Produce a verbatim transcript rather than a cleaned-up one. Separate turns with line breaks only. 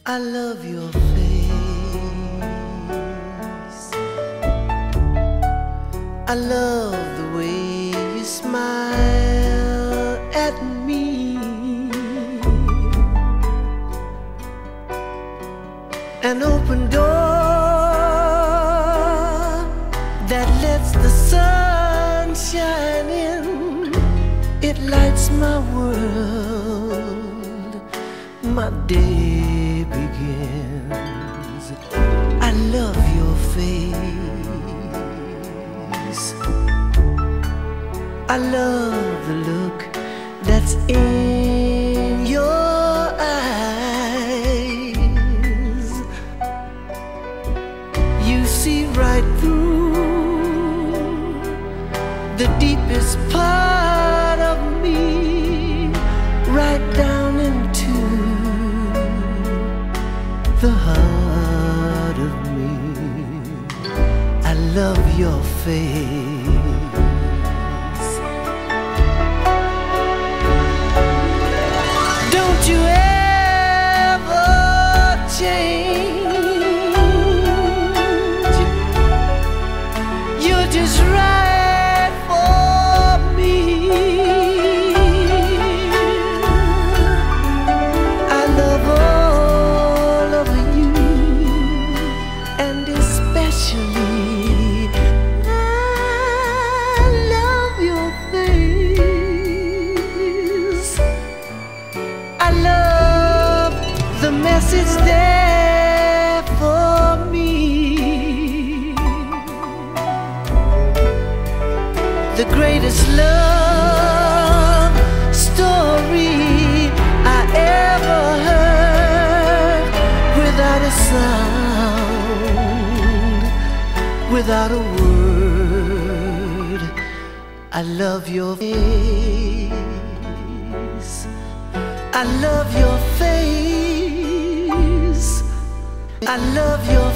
I love your face. I love the way you smile at me. An open door that lets the sun shine in. It lights my world. My day begins. I love your face. I love the look that's in your eyes. You see right through the deepest part of me, right down into the heart of me. I love your face. Don't you ever change. You're just right for me. I love all of you, and especially I love your face. I love the message there for me, the greatest love story I ever heard, without a sound, without a word. I love your face. I love your face. I love your